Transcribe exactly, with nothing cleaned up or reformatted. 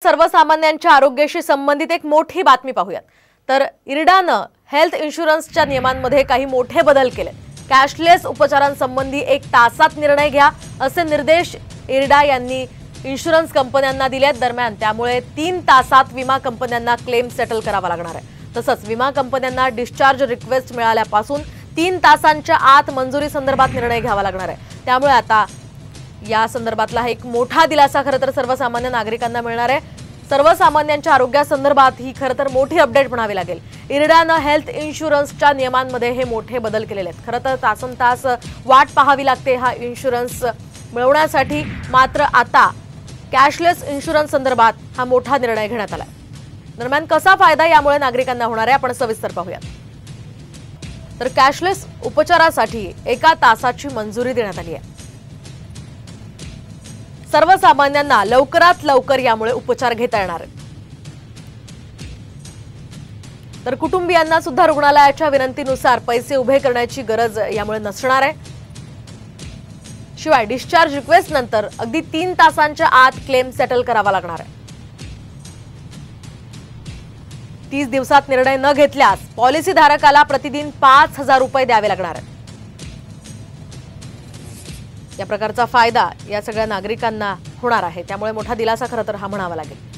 सर्वसामान्यांच्या आरोग्याशी संबंधित एक मोठी बातमी पाहूयात। तर इरडानं हेल्थ इन्शुरन्सच्या नियमांमध्ये काही मोठे बदल केले। कॅशलेस उपचारांसंबंधी एक तासात निर्णय घ्या असे निर्देश इरडा यांनी इन्शुरन्स कंपन्यांना दिलेत। दरम्यान त्यामुळे तीन तासात विमा कंपन्यांना क्लेम सेटल करावा लागणार आहे। तसंच विमा कंपन्यांना डिस्चार्ज रिक्वेस्ट मिळाल्यापासून तीन तासांच्या आत मंजुरी संदर्भात निर्णय घ्यावा लागणार आहे। त्यामुळे आता या संदर्भातला एक मोठा दिलासा खरं तर सर्वसामान्य नागरिकांना मिळणार आहे। सर्वसामान्यांच्या आरोग्यासंदर्भात ही खरं तर मोठी अपडेट म्हणावी लागेल। इरडानं हेल्थ इन्शुरन्सच्या नियमांमध्ये हे मोठे बदल केलेले आहेत। खरं तर तासनतास वाट पाहावी लागते हा इन्शुरन्स मिळवण्यासाठी, मात्र आता कॅशलेस इन्शुरन्स संदर्भात हा मोठा निर्णय घेण्यात आला। दरम्यान कसा फायदा यामुळे नागरिकांना होणार आहे आपण सविस्तर पाहूया। तर कॅशलेस उपचारासाठी एका तासाची मंजुरी देण्यात आली आहे। सर्वसामान्यांना लवकरात लवकर यामुळे उपचार घेता येणार आहेत। तर कुटुंबियांना सुद्धा रुग्णालयाच्या विनंतीनुसार पैसे उभे करण्याची गरज यामुळे नसणार आहे। शिवाय डिस्चार्ज रिक्वेस्ट नंतर अगदी तीन तासांच्या आत क्लेम सेटल करावा लागणार आहे। तीस दिवसात निर्णय न घेतल्यास पॉलिसी धारकाला प्रतिदिन पाच हजार रुपये द्यावे लागणार आहेत। या प्रकारचा फायदा या सगळ्या नागरिकांना होणार आहे। त्यामुळे मोठा दिलासा खरं तर हा म्हणावा लागेल।